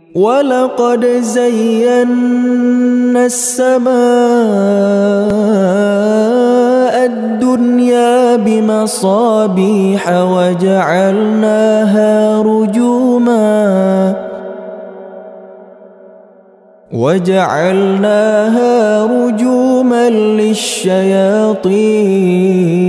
ولقد زينا السماء الدنيا بمصابيح وجعلناها رجوما للشياطين